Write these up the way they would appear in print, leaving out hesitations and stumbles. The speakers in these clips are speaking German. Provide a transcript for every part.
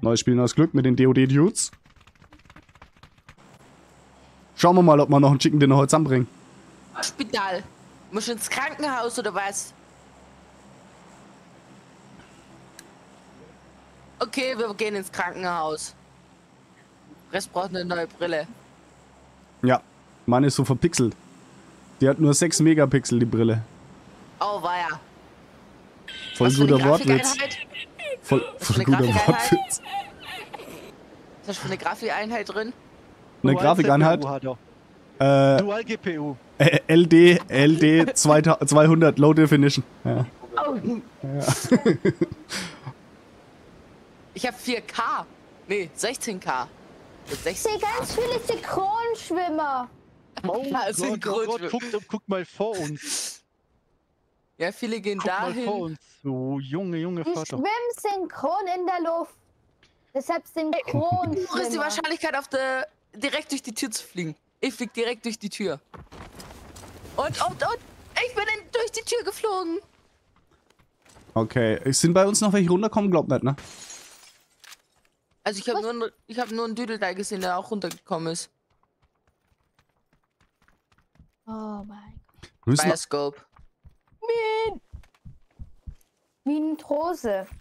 Neues Spiel, neues Glück mit den DOD-Dudes. Schauen wir mal, ob wir noch einen Chicken Dinner heute zusammenbringen. Spital. Muss ins Krankenhaus oder was? Okay, wir gehen ins Krankenhaus. Rest braucht eine neue Brille. Ja, meine ist so verpixelt. Die hat nur 6 Megapixel, die Brille. Oh, weia. Voll Was für eine guter Wortwitz. Grafikeinheit? Voll für eine guter Grafikeinheit? Wortwitz. Was ist für eine Grafikeinheit drin? Eine Grafikeinheit? Dual GPU. LD 200 Low Definition. Ja. Oh. Ja. Ich habe 4K. Nee, 16K. Ich sehe ganz viele Synchronschwimmer. Oh Ja, Gott, guck mal vor uns. Ja, viele gehen Guck mal vor dahin. uns. So, Junge Die Vater. schwimmen synchron in der Luft. Deshalb Wo ist die Synchronschwimmer. Wahrscheinlichkeit, direkt durch die Tür zu fliegen? Ich flieg direkt durch die Tür. Und, ich bin durch die Tür geflogen. Okay, sind bei uns noch welche runtergekommen? Glaubt nicht, ne? Also ich hab nur einen Düdelteil gesehen, der auch runtergekommen ist. Oh mein Gott. Wir müssen noch, Bioscope. Minentrose.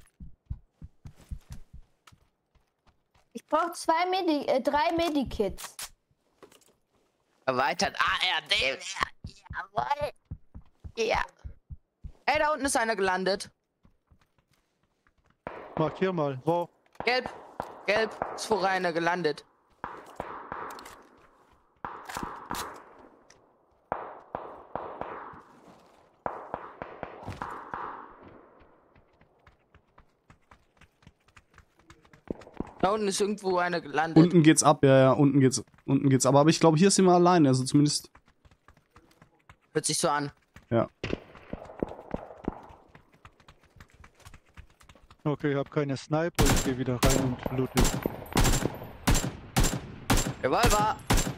Ich brauche 3 Medikits. Erweitert ARD. Jawohl. Ja. Ey, da unten ist einer gelandet. Markier mal. Wo? Gelb. Gelb. Ist vorher einer gelandet. Da unten ist irgendwo einer gelandet. unten geht's ab, ja, unten geht's ab. Aber ich glaube, hier sind wir alleine, also zumindest. Hört sich so an. Ja. Okay, ich habe keine Sniper. Ich gehe wieder rein und loote. Revolver.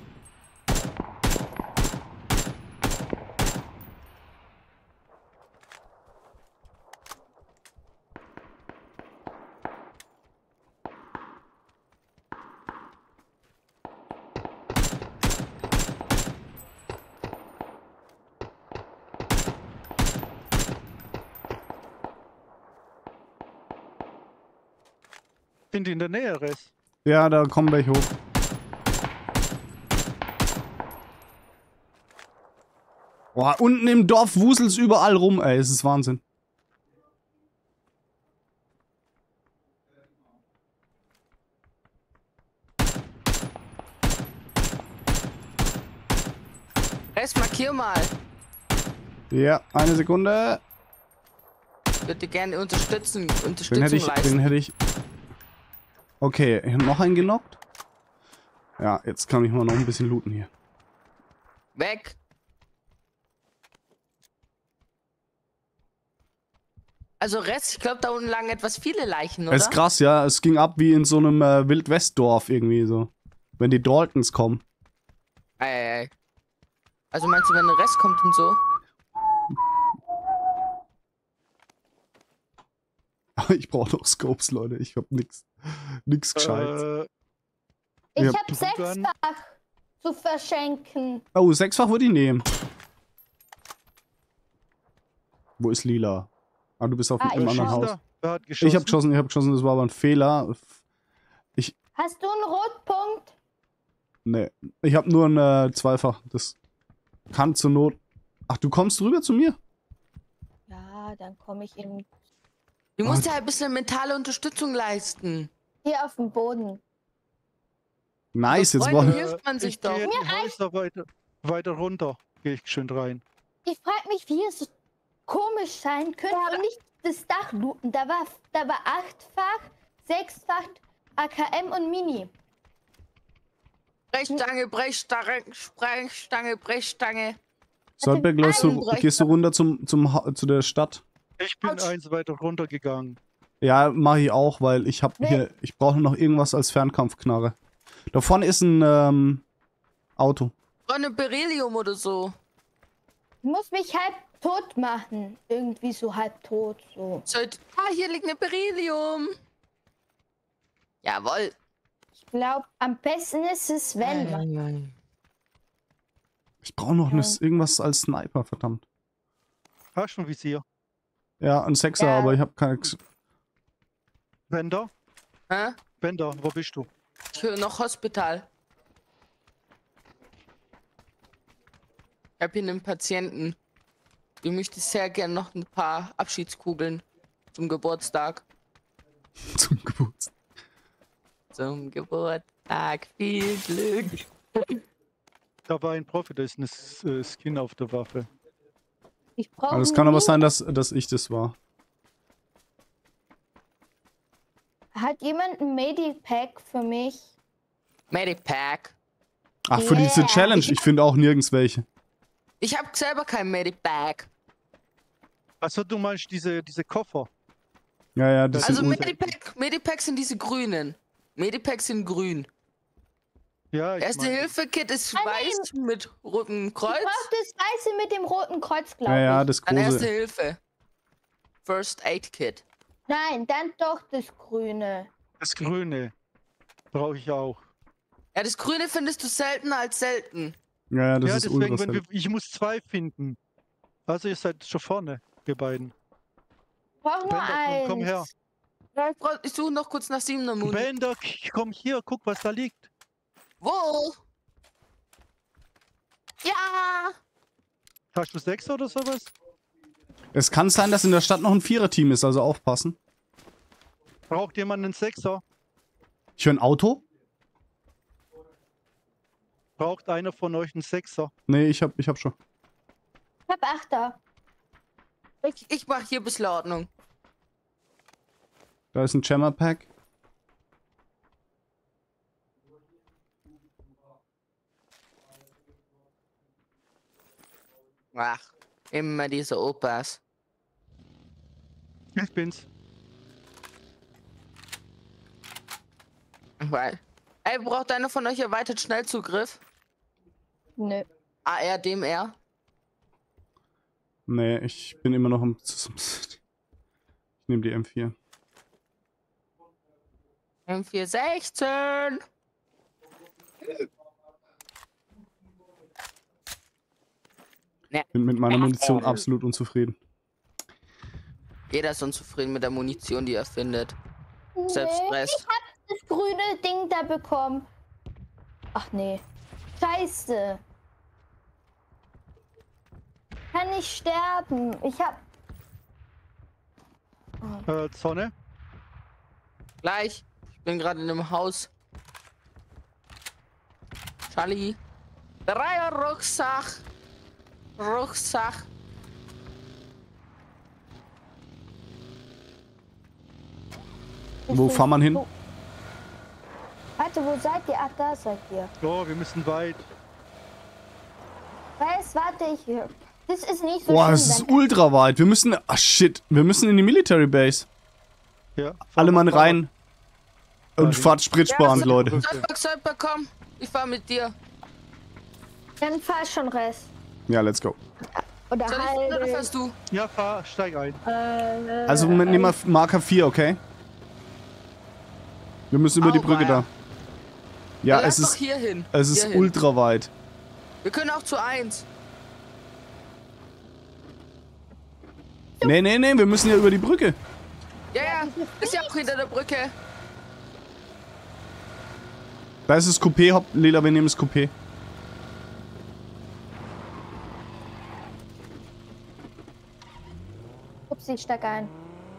Sind die in der Nähe, Res? Ja, da kommen welche hoch. Boah, unten im Dorf wuselt's überall rum, ey. Es ist Wahnsinn. Rest, markier mal. Ja, eine Sekunde. Ich würde gerne Unterstützung Den leisten. hätte ich. Okay, ich hab noch einen genockt. Ja, jetzt kann ich mal noch ein bisschen looten hier. Weg. Also Rest, ich glaube, da unten lagen etwas viele Leichen, oder? Das ist krass, ja. Es ging ab wie in so einem Wildwestdorf irgendwie so. Wenn die Daltons kommen. Ey. Also meinst du, wenn der Rest kommt und so? Ich brauche noch Scopes, Leute. Ich hab nix Gescheites. Ich Ja. habe 6-fach zu verschenken. Oh, 6-fach würde ich nehmen. Wo ist Lila? Ah, du bist auf einem ich anderen schau. Haus. Wer hat geschossen? Ich habe geschossen, das war aber ein Fehler. Hast du einen Rotpunkt? Nee, ich habe nur ein Zweifach. Das kann zur Not. Ach, du kommst rüber zu mir? Ja, dann komme ich eben Du musst ja ein bisschen mentale Unterstützung leisten. hier auf den Boden. Nice, jetzt Freunde, brauchen hilft man sich Ich gehe doch. in die Häuser weiter runter. Gehe ich schön rein. Ich frage mich, wie es so komisch sein könnte und nicht das Dach looten. Da war 8-fach, 6-fach AKM und Mini. Brechstange, Brechstange, Sprengstange, Brechstange. Soldberg, gehst du runter zu der Stadt? Ich bin Autsch. eins weiter runtergegangen. Ja, mache ich auch, weil ich habe hier, ich brauche noch irgendwas als Fernkampfknarre. Da vorne ist ein Auto. Eine Beryllium oder so. Ich muss mich halb tot machen. Irgendwie so halb tot. So. Hier liegt eine Beryllium. Jawohl. Ich glaube, am besten ist es, wenn. Ich brauche noch irgendwas als Sniper, verdammt. Hast du ein Visier? Ja, ein Sechser, Ja. aber ich habe keine... Bender? Hä? Bender, wo bist du? Ich höre noch Hospital. Ich habe hier einen Patienten. Ich möchte sehr gern noch ein paar Abschiedskugeln zum Geburtstag. Zum Geburtstag. Zum Geburtstag viel Glück. Da war ein Profit, da ist ein Skin auf der Waffe. Ich brauche. Aber es kann aber sein, dass ich das war. Hat jemand ein Medipack für mich? Medipack. Ach, für diese Yeah. Challenge. Ich finde auch nirgends welche. Ich habe selber kein Medipack. Also du meinst diese Koffer? Ja, das Also sind... Medipacks sind diese grünen. Medipacks sind grün. Ja, ich Erste-Hilfe-Kit ist weiß mit rotem Kreuz. Ich brauche das Weiße mit dem roten Kreuz, glaube Ja, ich. das Dann Erste große... Hilfe. First Aid Kit. Nein, dann doch das Grüne. Das Grüne brauche ich auch. Ja, das Grüne findest du seltener als selten. Ja, das Ja, ist deswegen, ultra selten. ich muss 2 finden. Also ihr seid schon vorne, ihr beiden. Ich brauche nur Bender, eins. komm her. Ja, ich suche noch kurz nach 7er Muni. Bender, komm hier, guck, was da liegt. Wo? Ja! Hast du 6 oder sowas? Es kann sein, dass in der Stadt noch ein Vierer-Team ist, also aufpassen. Braucht jemand einen 6er? Ich höre ein Auto? Braucht einer von euch einen 6er? Nee, ich hab schon. Ich hab Achter. Ich mach hier ein bisschen Ordnung. Da ist ein Jammer-Pack. Ach, immer diese Opas. Ich bin's. Weil. Ey, braucht einer von euch erweitert Schnellzugriff? Nö. AR, DMR? Nee, ich bin immer noch im... Ich nehme die M4. M416! Bin mit meiner Munition absolut unzufrieden. Jeder ist unzufrieden mit der Munition, die er findet. Selbst Nee, Stress. ich hab das grüne Ding da bekommen. Ach nee. Scheiße. Kann nicht sterben. Ich hab... Sonne? Gleich. Ich bin gerade in einem Haus. Charlie. Dreier Rucksack. Rucksack. Wo fahren wir hin? Warte, wo seid ihr? Ach, da seid ihr. Oh, wir müssen weit. Warte, ich... Das ist nicht so Boah, schlimm, das ist dann- ultra weit. Wir müssen... Ah, shit. Wir müssen in die Military Base. Ja. Alle Mann rein. Und Ja, fahrt Sprit sparen, Ja, Leute. Solper, komm. Ich fahr mit dir. Dann fahr schon Rest. Ja, let's go. Oder Soll ich oder halt... fährst du? Ja, steig ein. Also nehmen wir Marker 4, okay? Wir müssen über die Brücke Auweia. da. Ja, Dann es lass doch ist... hier hin. Es ist Hierhin. ultra weit. Wir können auch zu 1. Nee, wir müssen ja über die Brücke. Ja, ist ja auch hinter der Brücke. Da ist das Coupé, hopp, Lila, wir nehmen das Coupé. Upsi, steig ein.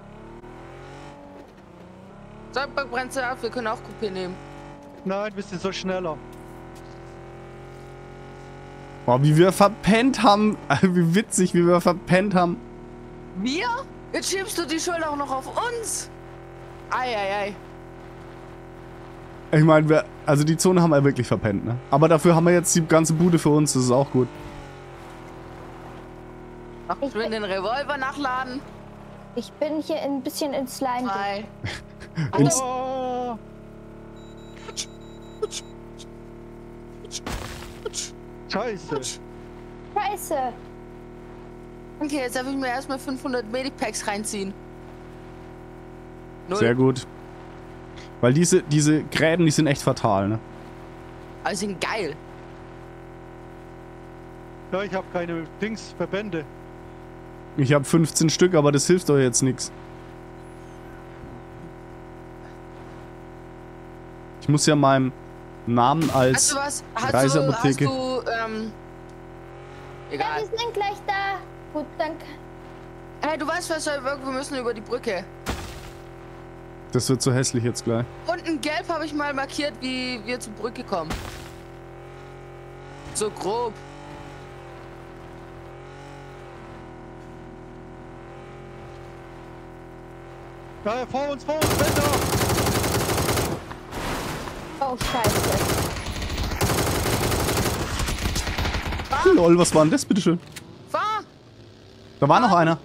Solper, brennst du auf, wir können auch Coupé nehmen. Nein, wir sind so schneller. Boah, wie wir verpennt haben. Wie witzig, wie wir verpennt haben. Wir? Jetzt schiebst du die Schuld auch noch auf uns. Ei. Ich meine, also die Zone haben wir wirklich verpennt, ne? Aber dafür haben wir jetzt die ganze Bude für uns, das ist auch gut. Mach ich will den Revolver nachladen. Ich bin hier ein bisschen ins Slime. 3. Ins- Oh, Scheiße. Scheiße. Okay, jetzt darf ich mir erstmal 500 Medipacks reinziehen. 0. Sehr gut. Weil diese Gräben, die sind echt fatal, ne? Aber sie sind geil. Ja, ich habe keine Verbände. Ich habe 15 Stück, aber das hilft doch jetzt nichts. Ich muss ja meinem Namen als Reiseapotheke... Egal. Ja, wir sind gleich da. Gut, danke. Hey, du weißt was, wir müssen über die Brücke. Das wird so hässlich jetzt gleich. Unten gelb habe ich mal markiert, wie wir zur Brücke kommen. So grob. Ja, vor uns, Bänder! Oh, scheiße. Lol, was war denn das, bitteschön? Fahr! Da war noch einer.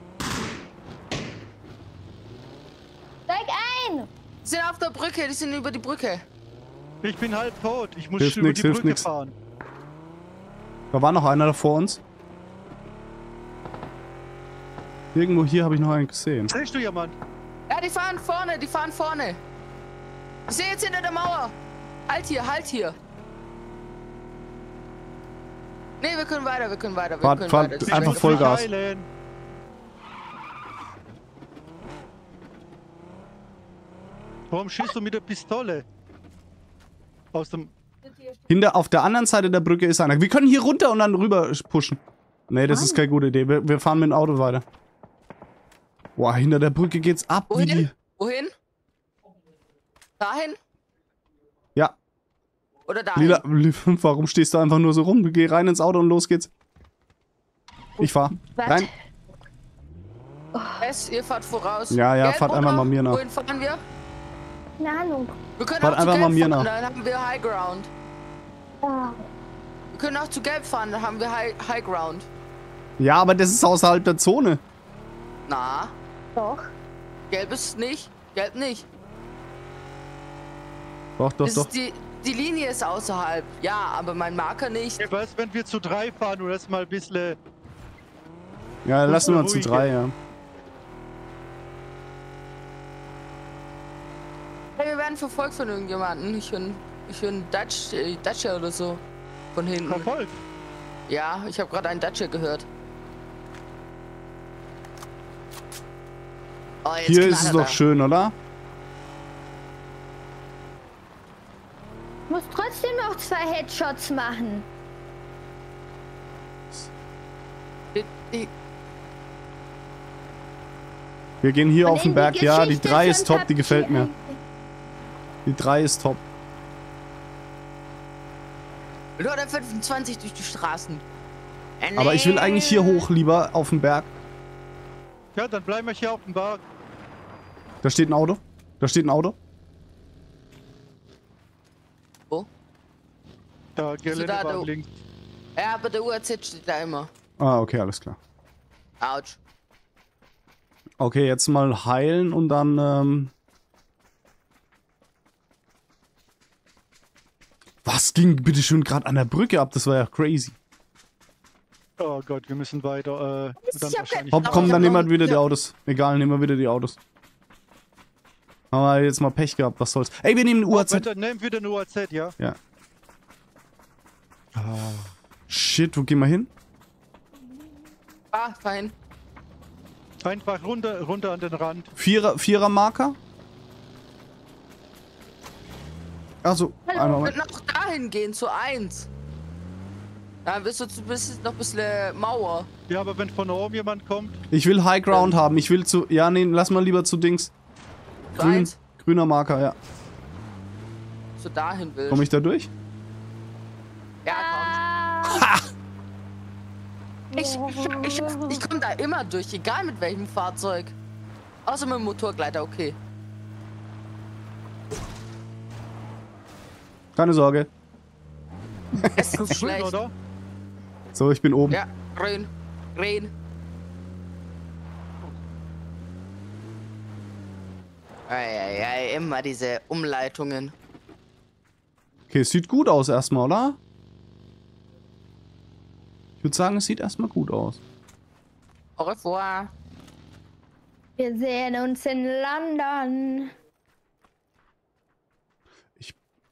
Steig ein! Die sind auf der Brücke, die sind über die Brücke. Ich bin halb tot. Ich muss Hilft über nix, die hilft Brücke nix. fahren. Da war noch einer da vor uns. Irgendwo hier habe ich noch einen gesehen. Siehst du jemand? Ja, die fahren vorne, die fahren vorne. Ich sehe jetzt hinter der Mauer. Halt hier, halt hier. Nee, wir können weiter, wir können weiter, wir Fahrt, können fahrt weiter. Das einfach ist Vollgas. Heilen. Warum schießt du mit der Pistole? Aus dem... Auf der anderen Seite der Brücke ist einer. Wir können hier runter und dann rüber pushen. Nee, das ist keine gute Idee. Wir fahren mit dem Auto weiter. Boah, hinter der Brücke geht's ab. Wie die... Wohin? Dahin? Ja. Oder dahin? Lila, warum stehst du einfach nur so rum? Geh rein ins Auto und los geht's. Ich fahr. Was? Rein. Ihr fahrt voraus. Ja, ja, Gelb fahrt einfach runter. mal mir nach. Wohin fahren wir? Keine Ahnung. Wir können Fahrt auch zu einfach mal Gelb mir fahren, nach. dann haben wir High Ground. Ah, Wir können auch zu Gelb fahren, dann haben wir High Ground. Ja, aber das ist außerhalb der Zone. Na, doch. Gelb ist nicht. Gelb nicht. Doch, doch, Das doch. ist die Linie ist außerhalb. Ja, aber mein Marker nicht. Ja, was, wenn wir zu 3 fahren und das mal ein bisschen... Ja, lassen wir zu ruhig 3, jetzt. ja. Hey, wir werden verfolgt von irgendjemandem. Ich höre einen Dacia oder so. Von hinten. Verfolgt. Ja, ich habe gerade einen Dacia gehört. Oh, jetzt Hier ist es knallt doch er. schön, oder? Ich muss trotzdem noch 2 Headshots machen. Die- Wir gehen hier Und auf den in Berg. Ja, die Geschichte 3 ist von top, die gefällt mir. Die 3 ist top. Nur der 25 durch die Straßen. Aber ich will eigentlich hier hoch, lieber auf den Berg. Ja, dann bleiben wir hier auf dem Berg. Da steht ein Auto. Da steht ein Auto. Wo? Da, da, Geländewagen du- links. Ja, aber der UAZ steht da immer. Ah, okay, alles klar. Autsch. Okay, jetzt mal heilen und dann, Was ging bitte schön gerade an der Brücke ab? Das war ja crazy. Oh Gott, wir müssen weiter. Dann Ich hab wahrscheinlich... Hopp, Aber komm, ich dann hab nehmen noch- wir wieder die ja. Autos. Egal, nehmen wir wieder die Autos. Haben wir jetzt mal Pech gehabt, was soll's. Ey, wir nehmen den UAZ. Dann nehmen wir den UAZ, ja? Ja. Shit, wo gehen wir hin? Fein. Einfach runter an den Rand. Vierer Marker? Also, Wir einmal. könnten auch dahin gehen, zu 1. Da bist du noch ein bisschen Mauer. Ja, aber wenn von oben jemand kommt, Ich will High Ground haben. Ich will zu. Ja, nee, lass mal lieber zu Dings. Zu Grün, 1. grüner Marker, ja. So dahin willst. Komme ich da durch? Ja, Ah, komm. Ich komme da immer durch, egal mit welchem Fahrzeug. Außer mit dem Motorgleiter, okay. Keine Sorge. Es ist grün, schlecht. oder? So, ich bin oben. Ja, grün. Grün. Eieiei, immer diese Umleitungen. Okay, es sieht gut aus erstmal, oder? Ich würde sagen, es sieht erstmal gut aus. Au revoir. wir sehen uns in London.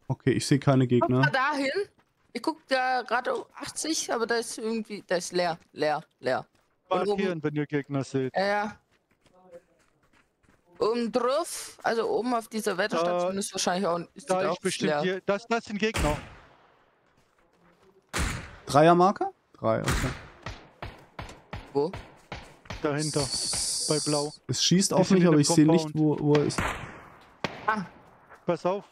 Okay, ich sehe keine Guck mal Gegner. dahin. Ich guck da gerade um 80, aber da ist irgendwie, da ist leer. Und oben, Markieren, wenn ihr Gegner seht. ja. Oben drauf, also oben auf dieser Wetterstation ist wahrscheinlich auch, ist die Da auch ist bestimmt leer. hier. Das sind Gegner. Dreiermarker? 3, okay. Wo? Dahinter. Bei Blau. Es schießt Die auf sind mich, in aber dem ich sehe nicht, Compound. wo er ist. Ah, Pass auf.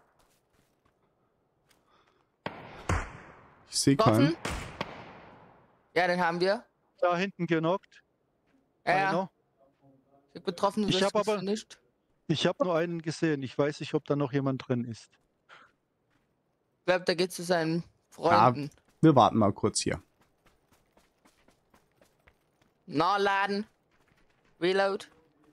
Ich sehe keinen. getroffen. Ja, den haben wir. Da hinten genockt. Ja, ja. Einer. Ich hab getroffen, Ich du hab hast aber- nicht. Ich habe nur einen gesehen. Ich weiß nicht, ob da noch jemand drin ist. Ich glaube, der geht zu seinen Freunden. Wir warten mal kurz hier. Nachladen. Reload.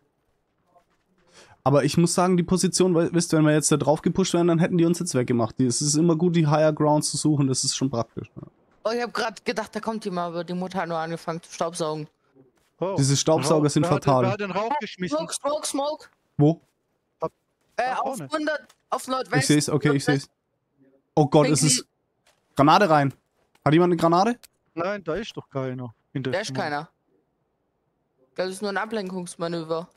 Aber ich muss sagen, die Position, wisst ihr, wenn wir jetzt da drauf gepusht wären, dann hätten die uns jetzt weggemacht. Es ist immer gut, die Higher Ground zu suchen, das ist schon praktisch. Ja. Oh, ich habe gerade gedacht, da kommt jemand, aber die Mutter hat nur angefangen zu staubsaugen. Oh. Diese Staubsauger sind Wer hat fatal. den Rauch geschmissen? Smoke. Wo? Da Auf vorne. 100, auf Nordwest. Ich sehe es, okay, ich sehe Nordwest. es. Oh Gott, Bringt es ist... Granate rein. Hat jemand eine Granate? Nein, da ist doch keiner. In der Da ist Stimmung. keiner. Das ist nur ein Ablenkungsmanöver.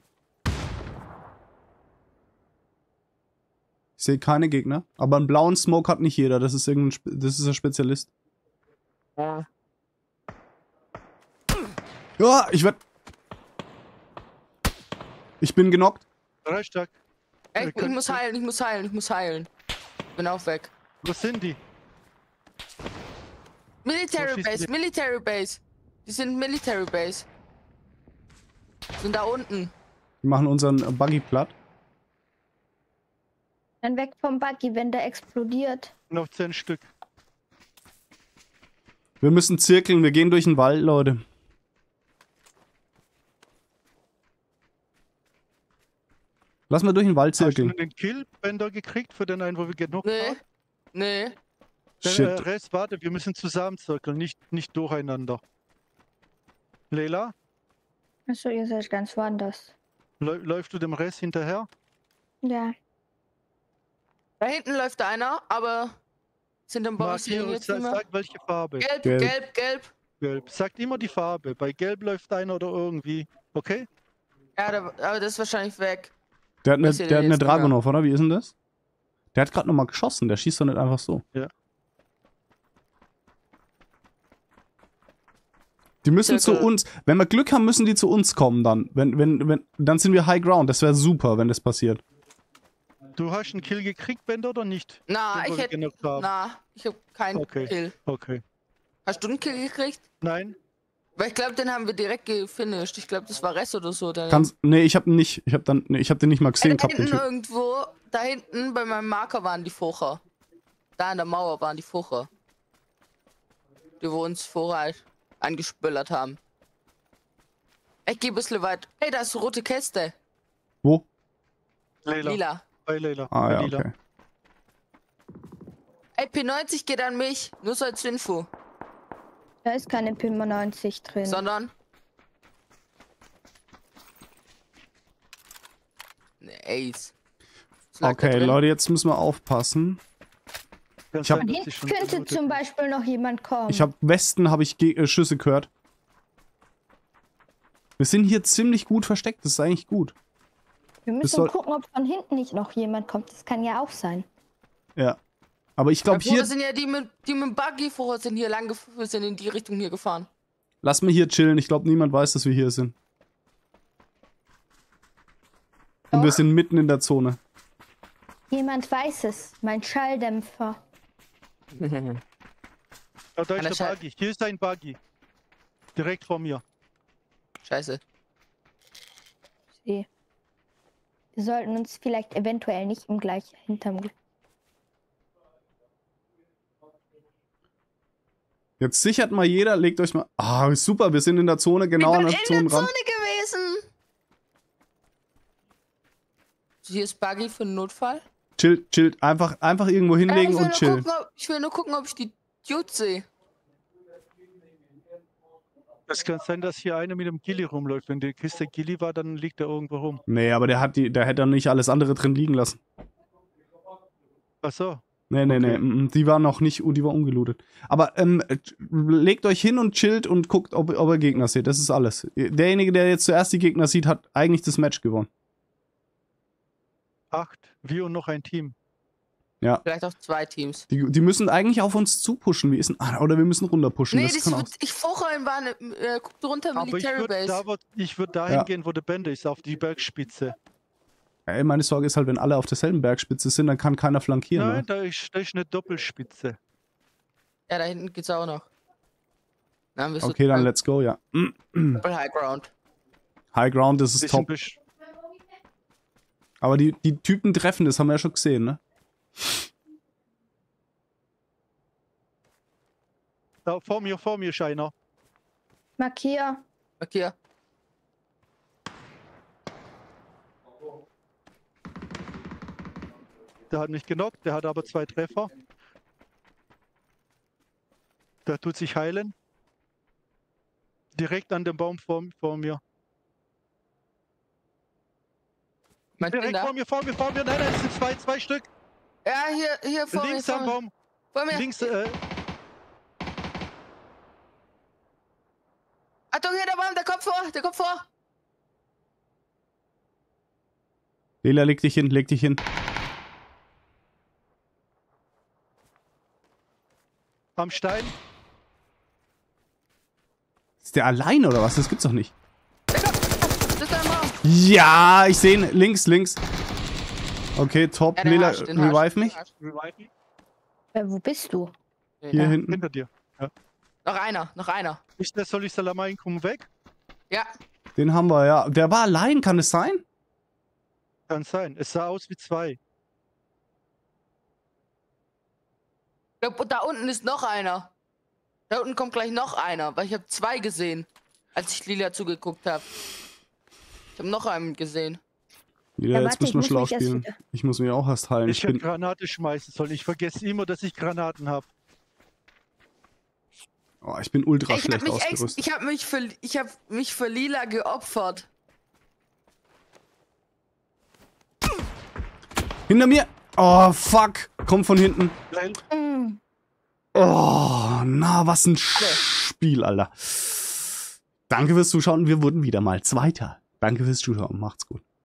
Ich sehe keine Gegner. Aber einen blauen Smoke hat nicht jeder. Das ist das ist ein Spezialist. Ja. Ja, ich bin genockt. Drei Stück. Ey, ich könnt- muss heilen. Bin auch weg. Wo sind die? Military Wo schießen Base. Die sind Military Base. Sind da unten. Wir machen unseren Buggy platt. Dann weg vom Buggy, wenn der explodiert. Noch 10 Stück. Wir müssen zirkeln. Wir gehen durch den Wald, Leute. Lass mal durch den Wald Hast du zirkeln. den Killbänder gekriegt für den einen, wo wir genug Nee. haben? Nee. Shit. Rest, warte, wir müssen zusammen zirkeln, nicht durcheinander. Leila, Achso, ihr seid ganz woanders. läufst du dem Rest hinterher? Ja. Da hinten läuft einer, aber sind im Boss Markiere, jetzt nicht mehr. sag welche Farbe. Gelb. Gelb. Sagt immer die Farbe. Bei Gelb läuft einer oder irgendwie. Okay? Ja, aber das ist wahrscheinlich weg. Der hat eine, Was ihr der hat denn eine jetzt Dragunov, oder? Wie ist denn das? Der hat gerade nochmal geschossen. Der schießt doch nicht einfach so. Ja. Die müssen zu Zirkel. uns. Wenn wir Glück haben, müssen die zu uns kommen dann. Dann sind wir High Ground. Das wäre super, wenn das passiert. Du hast einen Kill gekriegt, Bender, oder nicht? Na, Den, wo ich wir hätte. genockt haben. Na, ich hab keinen Okay. Kill. Okay. Hast du einen Kill gekriegt? Nein? Weil ich glaube, den haben wir direkt gefinisht. Ich glaube, das war Rest oder so. Nee, ich hab den nicht. Ich hab den nicht mal gesehen Da gehabt. Den hinten Typ. irgendwo, da hinten bei meinem Marker waren die Furcher. Da an der Mauer waren die Furcher. Die wir uns vorher angespüllert haben. Ich geh ein bisschen weit. Hey, da ist eine rote Käste. Wo? Leila. Lila. Bei Leila. Ah Bei ja, Lila. okay. Ey, P90 geht an mich. Nur so als Info. Da ist keine Pimmer 90 drin. Sondern. Ne, Ace. Was lag da Okay, drin? Leute, jetzt müssen wir aufpassen. Kann Ich hab- sein, dass Von die hinten schon könnte gelootet zum sind. Beispiel noch jemand kommen. Ich habe Westen, habe ich Schüsse gehört. Wir sind hier ziemlich gut versteckt. Das ist eigentlich gut. Wir müssen soll- gucken, ob von hinten nicht noch jemand kommt. Das kann ja auch sein. Ja. Aber ich glaube Ja, vorher hier. sind ja die mit dem Buggy vorher sind hier lang sind in die Richtung hier gefahren. Lass mal hier chillen. Ich glaube, niemand weiß, dass wir hier sind. Und wir Doch. sind mitten in der Zone. Jemand weiß es. Mein Schalldämpfer. Ah, da An ist der der Schei- Buggy. Hier ist ein Buggy. Direkt vor mir. Scheiße. Wir sollten uns vielleicht eventuell nicht im gleichen hinterm. Jetzt sichert mal jeder, legt euch mal. Ah, super, wir sind in der Zone, genau an ich der bin in der Zonenrand. Zone gewesen. Hier ist Buggy für den Notfall. Chillt. Einfach irgendwo hinlegen und chillen. Ich will nur gucken, ob ich die Dude sehe. Es kann sein, dass hier einer mit dem Gilly rumläuft. Wenn die Kiste Gilly war, dann liegt er irgendwo rum. Nee, aber der hätte dann nicht alles andere drin liegen lassen. Ach so. Nee. Die war noch nicht, die war ungelootet. Aber legt euch hin und chillt und guckt, ob ihr Gegner seht. Das ist alles. Derjenige, der jetzt zuerst die Gegner sieht, hat eigentlich das Match gewonnen. 8. Wir und noch ein Team. Ja. Vielleicht auch 2 Teams. Die müssen eigentlich auf uns zupushen. Wie ist denn, oder wir müssen runterpushen. Nee, das kann auch. ich vorhin war guckt runter Aber Military Base. ich würde dahin gehen, wo der Bände ist, auf die Bergspitze. Ey, meine Sorge ist halt, wenn alle auf derselben Bergspitze sind, dann kann keiner flankieren. Nein, Ne? da ist eine Doppelspitze. Ja, da hinten geht's auch noch. Dann bist Okay, dann let's go, ja. Double High Ground. High Ground, das ist top. Aber die Typen treffen, das haben wir ja schon gesehen, ne? Da, vor mir ist einer. Markier. Okay. Der hat mich genockt, der hat aber 2 Treffer. Der tut sich heilen. Direkt an dem Baum vor mir. Direkt vor mir. Nein, es sind zwei Stück. Ja, hier vor Links mir. am Baum. Vor mir. Links, Achtung, hier der Baum, der kommt vor. Lela, leg dich hin. am Stein. Ist der allein oder was? Das gibt's doch nicht. Das ist ein Baum. Ja, ich sehe ihn. Links. Okay, top. Ja, den Lela, hast du, den revive mich. Wo bist du? Hier hinten. Hinter dir. Ja. Noch einer. Ist der soll ich Salamain kommen weg? Ja. Den haben wir, ja. Der war allein, kann es sein? Kann sein. Es sah aus wie zwei. Da unten ist noch einer. Da unten kommt gleich noch einer, weil ich habe zwei gesehen, als ich Lila zugeguckt habe. Ich habe noch einen gesehen. Ja, jetzt müssen wir schlau spielen. Ich muss mich auch erst heilen. Ich hätte Granate schmeißen sollen. Ich vergesse immer, dass ich Granaten habe. Oh, ich bin ultra schlecht ausgerüstet. Ich habe mich für Lila geopfert. Hinter mir! Oh, fuck! Komm von hinten. Oh, na, was ein Spiel, Alter. Danke fürs Zuschauen. Wir wurden wieder mal Zweiter. Danke fürs Zuschauen. Macht's gut.